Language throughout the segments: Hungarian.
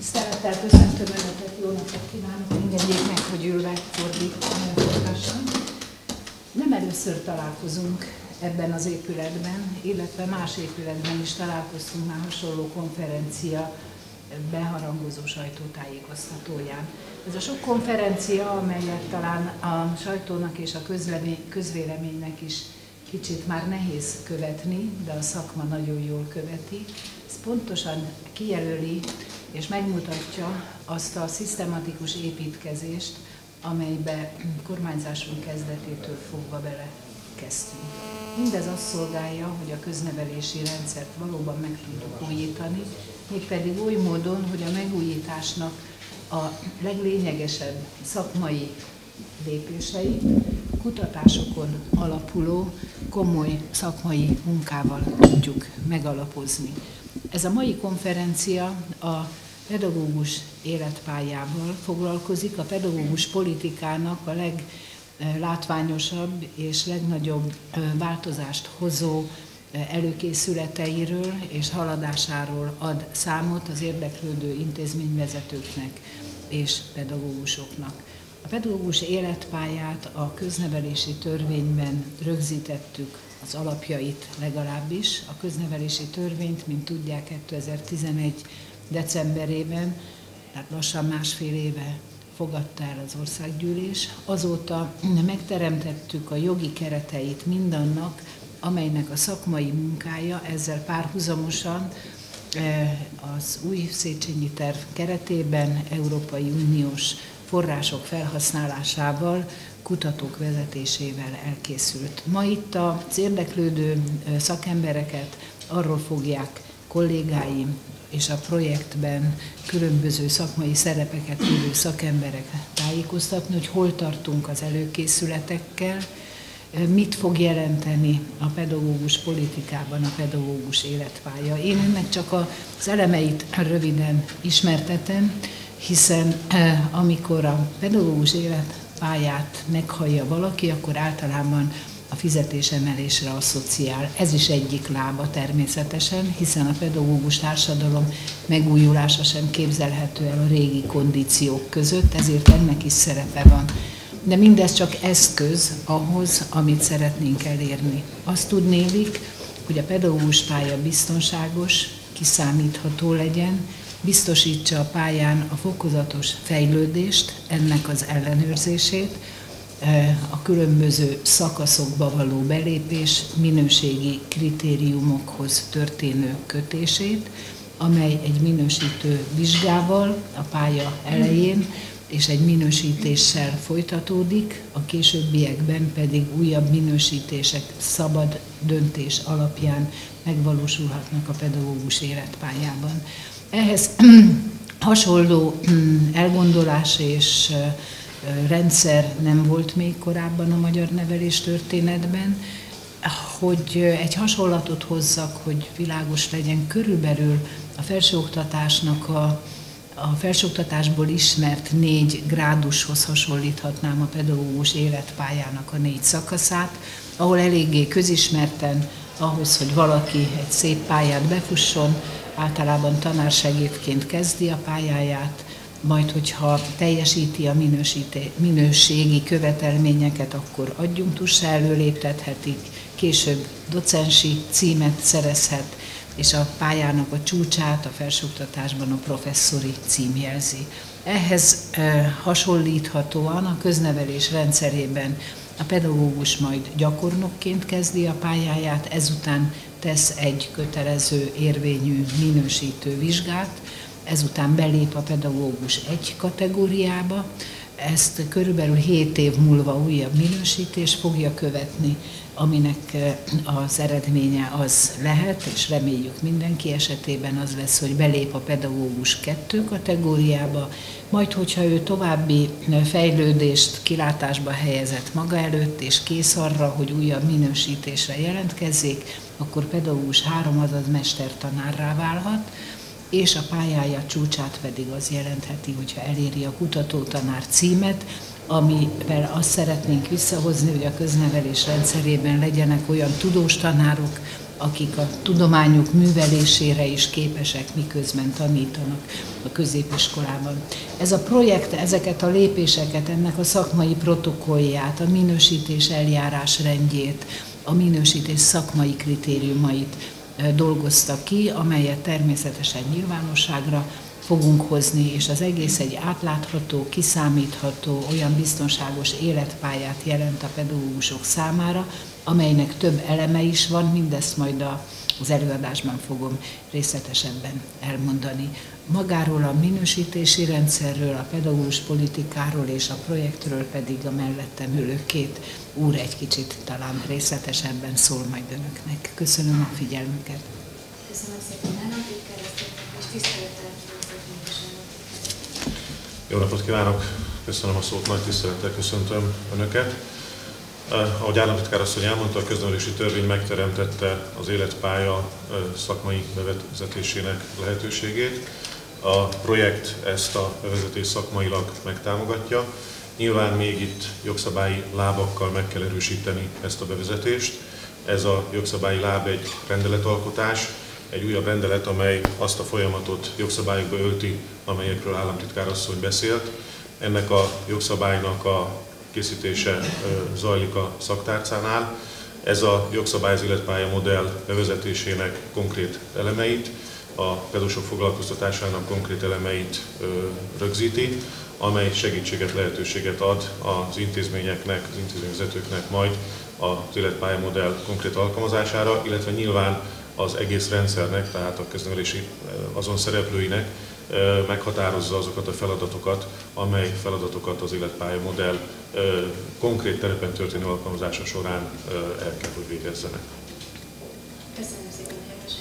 Szeretettel köszöntöm Önöket, jó napot kívánok, engedjék meg, hogy ülve folytassam. Nem először találkozunk ebben az épületben, illetve más épületben is találkoztunk már hasonló konferencia beharangozó sajtótájékoztatóján. Ez a sok konferencia, amelyet talán a sajtónak és a közvéleménynek is kicsit már nehéz követni, de a szakma nagyon jól követi, ez pontosan kijelöli és megmutatja azt a szisztematikus építkezést, amelybe kormányzásunk kezdetétől fogva belekezdtünk. Mindez azt szolgálja, hogy a köznevelési rendszert valóban meg tudjuk újítani, mégpedig oly módon, hogy a megújításnak a leglényegesebb szakmai lépései kutatásokon alapuló, komoly szakmai munkával tudjuk megalapozni. Ez a mai konferencia a pedagógus életpályával foglalkozik, a pedagógus politikának a leglátványosabb és legnagyobb változást hozó előkészületeiről és haladásáról ad számot az érdeklődő intézményvezetőknek és pedagógusoknak. A pedagógus életpályát a köznevelési törvényben rögzítettük, az alapjait legalábbis. A köznevelési törvényt, mint tudják, 2011. decemberében, tehát lassan másfél éve fogadta el az országgyűlés. Azóta megteremtettük a jogi kereteit mindannak, amelynek a szakmai munkája ezzel párhuzamosan az új Széchenyi terv keretében Európai Uniós források felhasználásával, kutatók vezetésével elkészült. Ma itt az érdeklődő szakembereket arról fogják kollégáim és a projektben különböző szakmai szerepeket vívő szakemberek tájékoztatni, hogy hol tartunk az előkészületekkel, mit fog jelenteni a pedagógus politikában a pedagógus életpálya. Én ennek csak az elemeit röviden ismertetem, hiszen amikor a pedagógus életpályát meghallja valaki, akkor általában a fizetésemelésre asszociál. Ez is egyik lába természetesen, hiszen a pedagógus társadalom megújulása sem képzelhető el a régi kondíciók között, ezért ennek is szerepe van. De mindez csak eszköz ahhoz, amit szeretnénk elérni. Azt tudnélik, hogy a pedagógus pálya biztonságos, kiszámítható legyen, biztosítsa a pályán a fokozatos fejlődést, ennek az ellenőrzését, a különböző szakaszokba való belépés minőségi kritériumokhoz történő kötését, amely egy minősítő vizsgával a pálya elején és egy minősítéssel folytatódik, a későbbiekben pedig újabb minősítések szabad döntés alapján megvalósulhatnak a pedagógus életpályában. Ehhez hasonló elgondolás és rendszer nem volt még korábban a magyar nevelés történetben. Hogy egy hasonlatot hozzak, hogy világos legyen, körülbelül a felsőoktatásnak a felsőoktatásból ismert 4 grádushoz hasonlíthatnám a pedagógus életpályának a 4 szakaszát, ahol eléggé közismerten ahhoz, hogy valaki egy szép pályát befusson, általában tanársegédként kezdi a pályáját, majd hogyha teljesíti a minőségi követelményeket, akkor adjunktussá előléptethetik, később docensi címet szerezhet, és a pályának a csúcsát a felsőoktatásban a professzori cím jelzi. Ehhez hasonlíthatóan a köznevelés rendszerében a pedagógus majd gyakornokként kezdi a pályáját, ezután tesz egy kötelező érvényű minősítő vizsgát, ezután belép a pedagógus egy kategóriába, ezt körülbelül 7 év múlva újabb minősítés fogja követni, aminek az eredménye az lehet, és reméljük mindenki esetében az lesz, hogy belép a pedagógus 2 kategóriába, majd hogyha ő további fejlődést kilátásba helyezett maga előtt, és kész arra, hogy újabb minősítésre jelentkezzék, akkor pedagógus 3, azaz mestertanárrá válhat, és a pályája csúcsát pedig az jelentheti, hogyha eléri a kutatótanár címet, amivel azt szeretnénk visszahozni, hogy a köznevelés rendszerében legyenek olyan tudós tanárok, akik a tudományok művelésére is képesek, miközben tanítanak a középiskolában. Ez a projekt ezeket a lépéseket, ennek a szakmai protokollját, a minősítés eljárásrendjét, a minősítés szakmai kritériumait dolgozta ki, amelyet természetesen nyilvánosságra fogunk hozni, és az egész egy átlátható, kiszámítható, olyan biztonságos életpályát jelent a pedagógusok számára, amelynek több eleme is van, mindezt majd az előadásban fogom részletesebben elmondani. Magáról a minősítési rendszerről, a pedagógus politikáról és a projektről pedig a mellettem ülő két úr egy kicsit talán részletesebben szól majd önöknek. Köszönöm a figyelmüket. Köszönöm szépen, államtitkár, és tisztelettel. Jó napot kívánok! Köszönöm a szót, nagy tisztelettel köszöntöm önöket. Ahogy államtitkár asszony elmondta, a köznevelési törvény megteremtette az életpálya szakmai bevezetésének lehetőségét. A projekt ezt a bevezetést szakmailag megtámogatja. Nyilván még itt jogszabályi lábakkal meg kell erősíteni ezt a bevezetést. Ez a jogszabályi láb egy rendeletalkotás, egy újabb rendelet, amely azt a folyamatot jogszabályokba ölti, amelyekről államtitkár asszony beszélt. Ennek a jogszabálynak a készítése zajlik a szaktárcánál. Ez a jogszabály az életpálya modell bevezetésének konkrét elemeit, a pedagógusok foglalkoztatásának konkrét elemeit rögzíti, amely segítséget, lehetőséget ad az intézményeknek, az intézményvezetőknek majd az életpálya modell konkrét alkalmazására, illetve nyilván az egész rendszernek, tehát a köznevelési azon szereplőinek meghatározza azokat a feladatokat, amely feladatokat az életpálya modell konkrét terepen történő alkalmazása során el kell, hogy végezzenek. Köszönöm szépen, hogy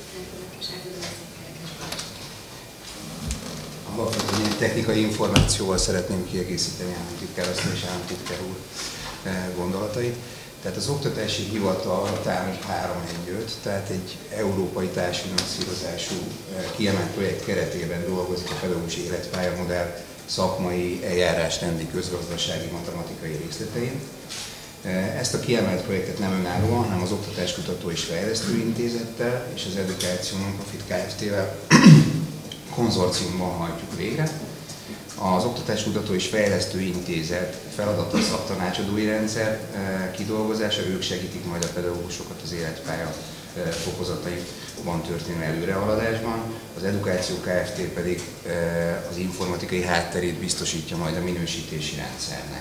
Alapvetően egy technikai információval szeretném kiegészíteni államtitkár asszony és államtitkár úr gondolatait. Tehát az Oktatási Hivatal a TÁMI 315, tehát egy európai társfinanszírozású kiemelt projekt keretében dolgozik a pedagógus életpályamodell szakmai, eljárásrendi, közgazdasági, matematikai részletein. Ezt a kiemelt projektet nem önállóan, hanem az Oktatáskutató és Fejlesztő Intézettel és az Education Non-Profit Kft-vel konzorciumban hajtjuk végre. Az Oktatáskutató és Fejlesztő Intézet feladata a szaktanácsadói rendszer kidolgozása, ők segítik majd a pedagógusokat az életpálya fokozataiban történő előrehaladásban, az Education Kft. Pedig az informatikai hátterét biztosítja majd a minősítési rendszernek.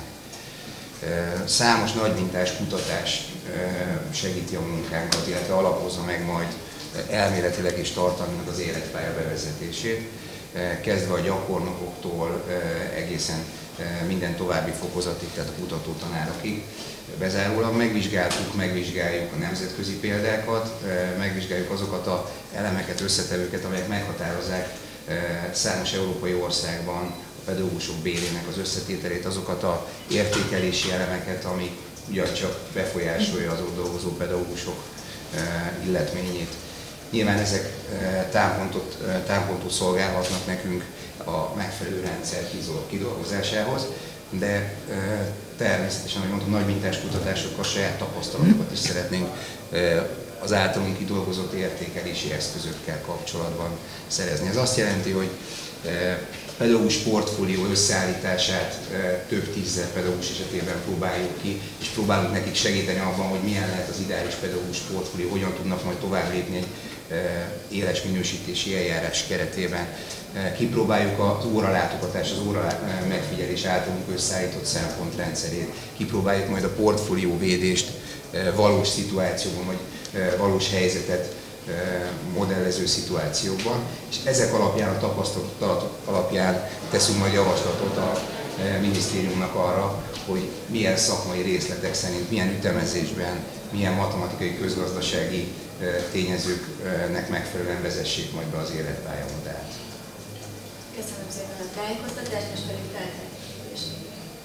Számos nagymintás kutatás segíti a munkánkat, illetve alapozza meg majd elméletileg és tartalmilag az életpálya bevezetését, kezdve a gyakornokoktól egészen minden további fokozatig, tehát a kutatótanárokig bezárólag megvizsgáljuk a nemzetközi példákat, megvizsgáljuk azokat az elemeket, összetevőket, amelyek meghatározzák számos európai országban a pedagógusok bérének az összetételét, azokat az értékelési elemeket, ami ugyancsak befolyásolja az ott dolgozó pedagógusok illetményét. Nyilván ezek támpontot szolgálhatnak nekünk a megfelelő rendszer kidolgozásához, de természetesen, ahogy mondtam, nagymintás kutatásokkal saját tapasztalatokat is szeretnénk az általunk kidolgozott értékelési eszközökkel kapcsolatban szerezni. Ez azt jelenti, hogy pedagógus portfólió összeállítását több tízzer pedagógus esetében próbáljuk ki, és próbálunk nekik segíteni abban, hogy milyen lehet az ideális pedagógus portfólió, hogyan tudnak majd tovább lépni egy éles minősítési eljárás keretében. Kipróbáljuk az óralátogatás, az óra megfigyelés általunk összeállított szempontrendszerét, kipróbáljuk majd a portfólióvédést valós szituációban, vagy valós helyzetet modellező szituációkban, és ezek alapján, a tapasztalatok alapján teszünk majd javaslatot a minisztériumnak arra, hogy milyen szakmai részletek szerint, milyen ütemezésben, milyen matematikai, közgazdasági tényezőknek megfelelően vezessék majd be az életpályamodellt. Köszönöm szépen a tájékoztatást, most pedig feltételezését.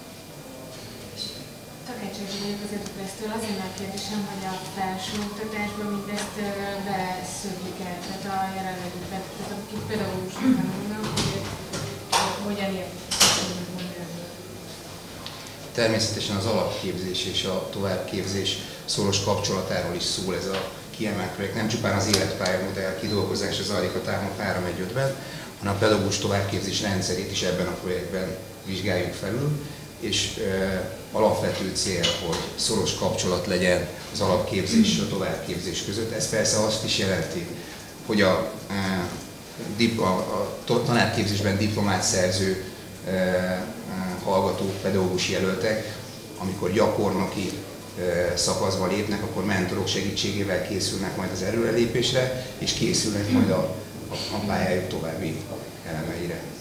Takácsolódjék az Edupresztől az én kérdésem, hogy a felső oktatásban mindezt beszűrjük el, tehát a jelenlegi, tehát akik pedagógusok tanulnak, hogy hogyan értik mondani. Természetesen az alapképzés és a továbbképzés szoros kapcsolatáról is szól ez a kiemelt projekt, nem csupán az életpályamodell kidolgozása zajlik a Támok 315-ben, hanem a pedagógus továbbképzés rendszerét is ebben a projektben vizsgáljuk felül, és alapvető cél, hogy szoros kapcsolat legyen az alapképzés és a továbbképzés között. Ez persze azt is jelenti, hogy a tanárképzésben diplomát szerző hallgatók, pedagógus jelöltek, amikor gyakornoki szakaszba lépnek, akkor mentorok segítségével készülnek majd az előrelépésre, és készülnek majd a pályájuk további elemeire.